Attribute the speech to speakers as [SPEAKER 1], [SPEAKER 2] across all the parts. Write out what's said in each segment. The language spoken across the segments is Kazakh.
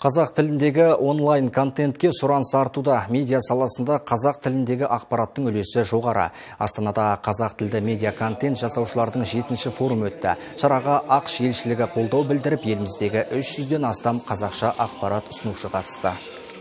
[SPEAKER 1] Қазақ тіліндегі онлайн контентке сұраныс артуда. Медиа саласында қазақ тіліндегі ақпараттың үлесі жоғары. Астанада қазақ тілді медиа контент жасаушылардың 7-ші форум өтті. Шараға ақш елшілігі қолдау білдіріп, еліміздегі 300-ден астам қазақша ақпарат ұсынушы қатысты.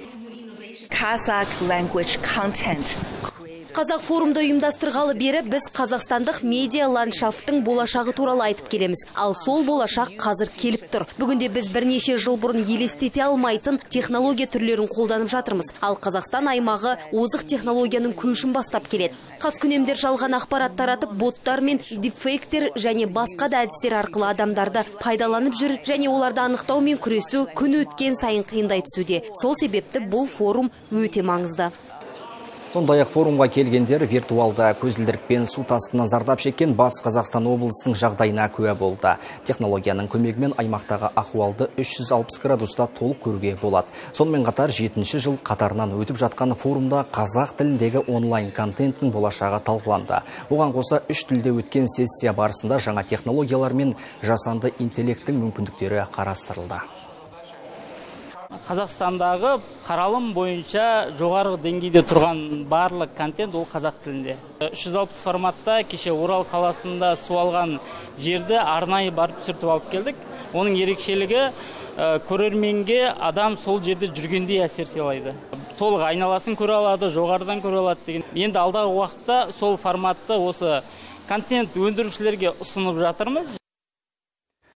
[SPEAKER 2] Қазақ форумды ұйымдастырғалы бері біз қазақстандық медиа ландшафттың болашағы туралы айтып келеміз. Ал сол болашақ қазір келіп тұр. Бүгінде біз бірнеше жыл бұрын елестете алмайтын технология түрлерін қолданып жатырмыз. Ал Қазақстан аймағы озық технологияның көшін бастап келеді. Қаскүнемдер жалған ақпарат таратып, боттар мен дипфейктер және басқа да әдістер арқылы адамдарды пайдаланып жүр, және оларды анықтау мен күресу күн өткен сайын қиындай түсуде. Сол себепті бұл форум өте маңызды.
[SPEAKER 1] Сондай-ақ форумға келгендер виртуалды көзілдірікпен су тасқынынан зардап шеккен Батыс Қазақстан облысының жағдайына куә болды. Технологияның көмегімен аймақтағы ахуалды 360 градуста толық көруге болады. Сонымен қатар 7-ші жыл қатарынан өтіп жатқан форумда қазақ тіліндегі онлайн контенттің болашағы талқыланды. Оған қоса 3 тілде өткен сессия барысында жаңа технологиялар мен жасанды интеллекттің мүмкіндіктері қарастырылды.
[SPEAKER 3] Қазақстандағы қаралым бойынша жоғарғы деңгейде тұрған барлық контент ол қазақ тілінде. 360 форматта кеше Орал қаласында су алған жерді арнайы барып түсіртіп алып келдік. Оның ерекшелігі көрерменге адам сол жерде жүргендей әсер сыйлайды. Толық айналасын көре алады, жоғарыдан көре алады деген. Енді алдағы уақытта сол форматты осы контент өндірушілерге ұсынып жатырмыз.